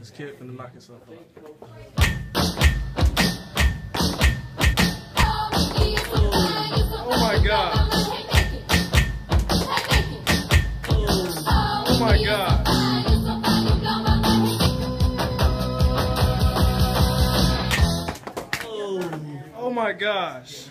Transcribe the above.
This kid finna knock himself out. Oh my God. Oh my God. Oh my gosh.